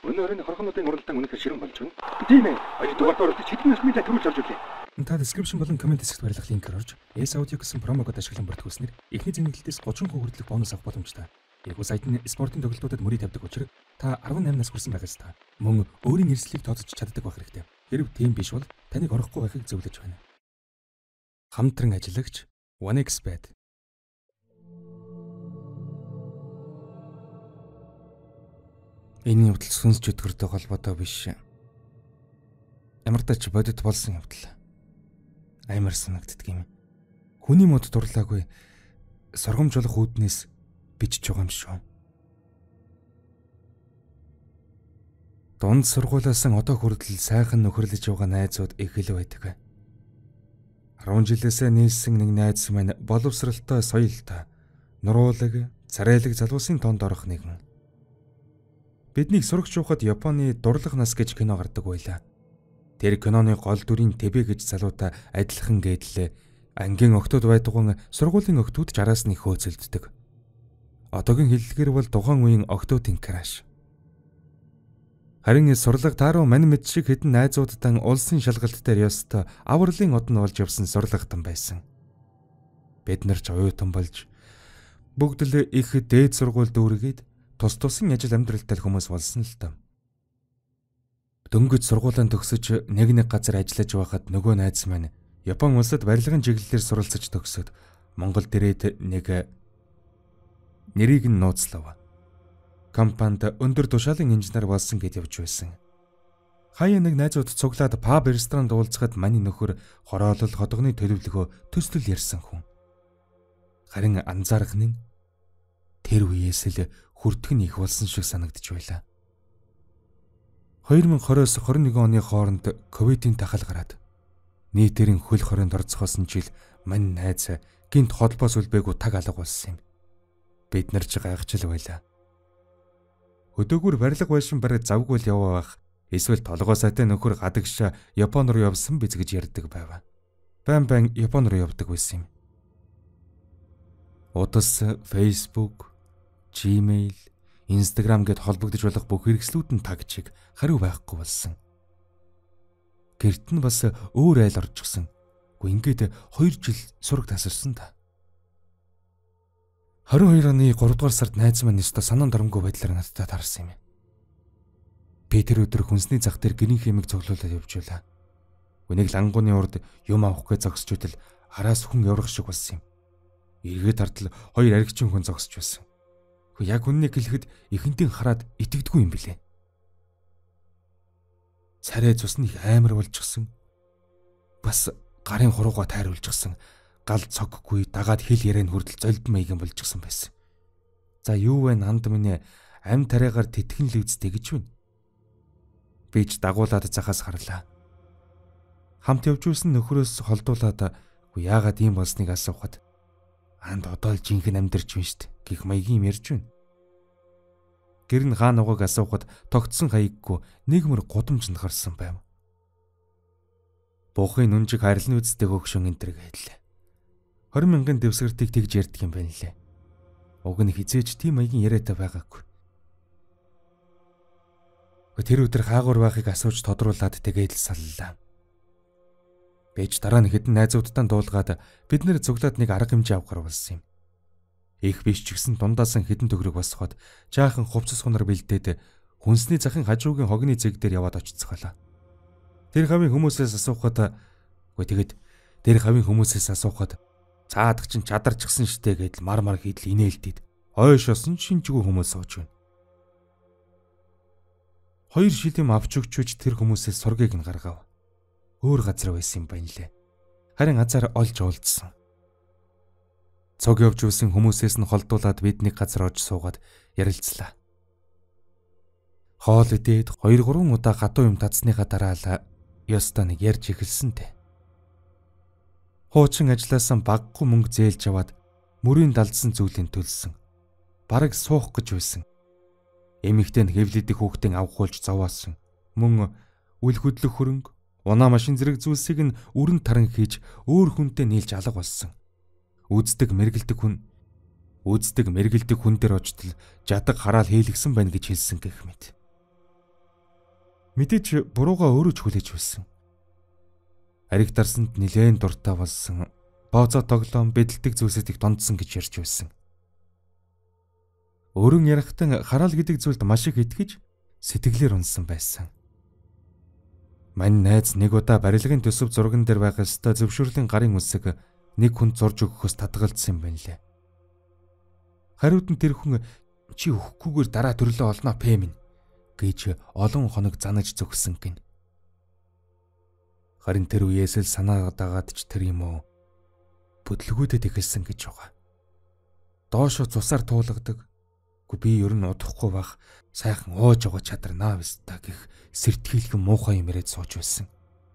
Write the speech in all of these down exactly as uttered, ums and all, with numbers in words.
Өнөөдөр хорхонуудын уралдаан үнэхээр ширэн болж байна. Тийм ээ. Хоёр дугаар дууралт хэдэн насны төрүүлж орж ирлээ. Та description болон comment хэсэгт барилгах линкээр орж S Audio гэсэн промокод ашиглан бүртгүүлснээр эхний зэнгэлтээс тридцать перцент хүртэлх бонус авах боломжтой. Энэхүү сайт нь спортын тоглолтуудад мөрийг тавьдаг учраас та арван найман нас хүрсэн байх ёстой. Мөн өөрийн эрсдлийг тооцож чаддаг байх хэрэгтэй. Хэрв тийм биш бол таныг орохгүй байхыг зөвлөж байна. Хамтран ажиллагч OneXBet. Энэ явдал сүнс чөтгөртэй холбоотой биш. Ямар ч бодит болсон явдал. Аймар санагддаг юм. Хүний мод дурлаагүй сургамжлах үүднээс бичиж байгаа юм шүү. Дунд сургуулиас одоо хүртэл сайхан нөхөрлөж байгаа найзууд их л байдаг. арван жилээсээ нийлсэн нэг найз маань боловсралтай, соёлтой, нуруулаг, царайлаг залуусын тоонд орох нэгэн. Биднийг сурагч явахад Японы дурлах нас гэж кино гардаг байлаа. Тэр киноны гол дүрийн Тэбэ гэж залуутай адилхан гээдлээ. Ангийн охтууд байдгуун сургуулийн охтууд ч араас нь хөөцөлддөг. Одоогийн хэллэгээр бол тухайн үеийн охтуудын краш. Харин сурлага тааруу мань мэд шиг хэдэн найзуудтай улсын шалгалт дээр ёстой авралын одон болж явсан сурлагтан байсан. Бид нар ч оюутан болж бүгд л их дээд сургуульд дүүргээд тус тусын ажил амьдралтай хүмүүс болсон л доо. Дөнгөж сургуулаа төгсөж нэг нэг газар ажиллаж байхад нөгөө найз маань Япон улсад барилгын чиглэлээр суралцаж төгсөөд Монгол дээрээд нэг нэрийг нь нууцлав. Компанид өндөр тушаалын инженер болсон гэж явж байсан. Хаяа нэг найзууд цуглаад паб ресторанд уулзахад маний нөхөр хороолол ходгоны төлөвлөгөө төслөл ярьсан хүн. Харин анзаархнын тэр үеэс л хүртгэн их болсон шиг санагдж байлаа. две тысячи двадцать-с двадцать одны оны хооронд ковидын тахал гараад нийтээрийн хөл хорионд орцгоосон жил мань найз гинт холбоос үлбээгүү таг алга болсон юм. Бид нар ч гайхаж л байлаа. Өдөөгөр барилга байшин бараг завгүй л яваах эсвэл толгой сайтай нөхөр гадагшаа Япон руу явсан биз гэж ярьдаг байв. Байн байн Япон руу явдаг байсан юм. Удас Facebook, Gmail, Instagram гэд холбогдож болох бүх хэрэгслүүд нь тагчиг хариу байхгүй болсон. Гэрт нь бас өөр айл орчихсон. Гэхдээ ингээд хоёр жил сураг тасарсан та. двадцать двадцать оны гурав дугаар сард найз маань өстө санаан дарамгүй байдлаар надтай таарсан юм. Би тэр өдөр хүнсний зах дээр гэрийн хэмиг цуглуулад явж байлаа. Үнийг лангууны урд юм авах гэж зогсож идэл араас хүн яврах шиг болсон юм. Эргээд тартал хоёр аригчин хүн зогсож байсан. Гэхдээ яг үннийг хэлэхэд ихэнтийн хараад итгэдэггүй юм билээ. Царай цусны амар болчихсон. Бас гарын хурууга тайруулчихсан. Гал цоггүй дагаад хэл яриан хүрдэл золд маягийн болчихсон байсан. За юу вэ нанд минь ам тариагаар тэтгэн л үзтээ гэж байна. Би ч дагуулад захаас харлаа. Хамт явж байсан нөхрөөс холдуулаад яагаад ийм болсныг асуухад анд одоо л жинхэнэ амьдарч байна штт гэх маягийн юм ярьж байна. Гэр нь хаан угааг асуухад тогтсон хаяггүй нэгмэр гудамж нахарсан байв. Буухын нүнжиг харилны үсттэй хөгшөн энтэр гэлээ. двадцать мянган дэвсгэртийг тэгж ярьдаг юм байна лээ. Уг нь хизээч тийм маягийн яриатай байгаагүй. Тэр өдөр хаагур байхыг асууж тодруулаад тэгээд л саллаа. Бэж дараа нь хэдэн найзуудтай дуулгаад бид нэр цуглаад нэг арга хэмжээ авахар болсон юм. Их биш ч гэсэн дундаасан хэдэн төгрөг босгоод жаахан хувцас хунар бэлдээд хүнсний захын хажуугийн хогны зэг дээр яваад очицгаалаа. Тэр хавийн хүмүүсээс асуухад үгүй тэгэд тэр хавийн хүмүүсээс асуухад цаадаг чинь чадарчгсан штэ гэдэл мар мар хийдэл инээлдэд хойшоосон шинжгүй хүмүүс сууж байна. Хоёр шилэм авч өгчөж тэр хүмүүсээс сургийг нь гаргав. Өөр газар байсан юм байна лээ. Харин азар олж уулзсан. Цог явж үсэн хүмүүсээс нь холдуулаад бид нэг газар орж суугаад ярилцлаа. Хоол идээд хоёр гурван удаа хатуу юм татсныхаа дараа л ёстой нэг ярьж эхэлсэнтэй. Хуучин ажилласан баггүй мөнгө зээлж аваад мөрийн далдсан зүйлийн төлсөн. Бараг суух гэж байсан. Эмэгтэй нь хэвлэдэг хүүхдийн авахулж зовоосон. Мөн үл хөдлөх хөрөнгө, унаа машин зэрэг зүйлсийг нь өрн таран хийж өөр хүнтэй нийлж алга болсон. Үздэг мэргэлдэг хүн үздэг мэргэлдэг хүн дээр очтол жадаг хараал хийлгсэн байна гэж хэлсэн гэх мэт. Мэдээж буруугаа өөрөө ч хүлээж байсан. Ариг дарсанд нилээн дуртай болсон. Бооцоо тоглоом бэдэлдэг зүйлсэд их дундсан гэж ярьж байсан. Өөрөн ярахтан хараал гэдэг зүйлд маш их итгэж сэтгэлээр унсан байсан. Мань найз нэг удаа барилгын төсөв зурган дээр байх ёстой зөвшөөрлийн гарын үсэг нэг хүнд зурж өгөхөөс татгалзсан юм байна лээ. Хариуд нь тэр хүн чи өгөхгүйгээр дараа төрлөө олноо пэ минь гэж олон хоног занаж зөгсөн гин. Харин тэр үеэс л санаа дагаад ч тэр юм уу бүдлгүүдэд ихэлсэн гэж байгаа. Доошо цусаар туулгадаг. Гү би ер нь удахгүй бах сайхан ууж байгаа чадарнаа биз та гэх сэртхийлгэн муухай юм яриад сууж байсан.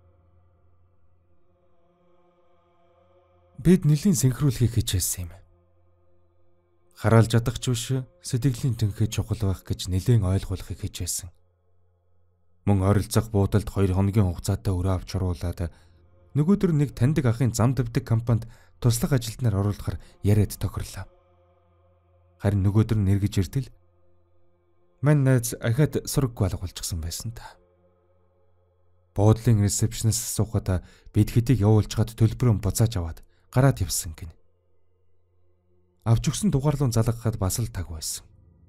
Бид нэлийн синхруулахыг хичээсэн юм. Хараалж ядахч биш сэтгэлийн төнхөд чухал байх гэж нэлийн ойлгуулахыг хичээсэн. Мөн ойролцох буудалд хоёр хоногийн хугацаатай өрөө авч оруулаад нөгөөдөр нэг таньдаг ахын зам тавьдаг компанид туслах ажилтнаар оруулахаар яриад тохирлоо. Харин нөгөөдөр нь эргэж иртэл мань найз ахад сураггүй алга болчихсон байсан та. Буудлын ресепшнээс асуухад бид хэдийг явуулчихад төлбөрөө буцааж аваад гараад явсан гин. Авч өгсөн дугаарлуун залгахад бас л таг байсан.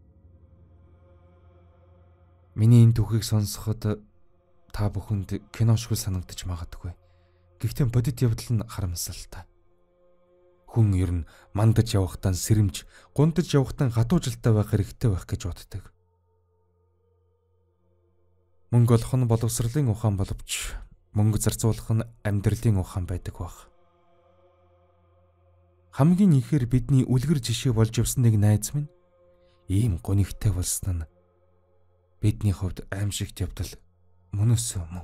Миний энэ түүхийг сонсоход та бүхэнд кино шиг санагдаж магадгүй. Гэхдээ бодит явдал нь харамсалтай. Хүн ер нь мандаж явахтаа сэрэмж, гундаж явахтаа хатуужилтай байх хэрэгтэй байх гэж боддог. Мөнгө олох нь боловсролын ухаан боловч мөнгө зарцуулах нь амьдралын ухаан байдаг байх. Хамгийн ихээр бидний үлгэр жишээ болж явсан нэг найз минь ийм гонигтай болсон нь бидний хувьд аимшигт явдал мөнөөс мөн.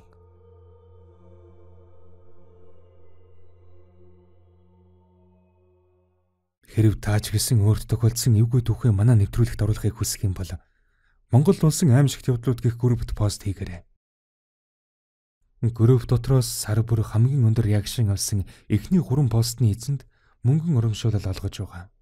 Хэрв тааж гисэн өөрт тохиолдсон эвгүй түүхээ манай нэвтрүүлэгт оруулахыг хүсэх юм бол Монгол улсын аимшигт явдлууд гэх группт пост хийгээрэй. Групп дотроос сар бүр хамгийн өндөр реакшн авсан эхний гурван постны эзэнд мөнгөн урамшуулал олгож байгаа.